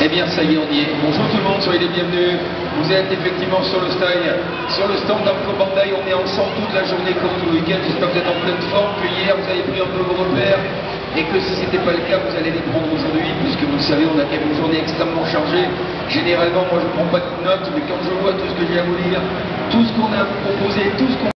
Eh bien, ça y est, on y est. Bonjour tout le monde, soyez les bienvenus. Vous êtes effectivement sur le stand d'Amco Bandai. On est ensemble toute la journée comme tout le week-end. J'espère que vous êtes en pleine forme, que hier vous avez pris un peu vos repères et que si ce n'était pas le cas, vous allez les prendre aujourd'hui, puisque vous le savez, on a quand même une journée extrêmement chargée. Généralement, moi je ne prends pas de notes, mais quand je vois tout ce que j'ai à vous dire, tout ce qu'on a à vous proposer, tout ce qu'on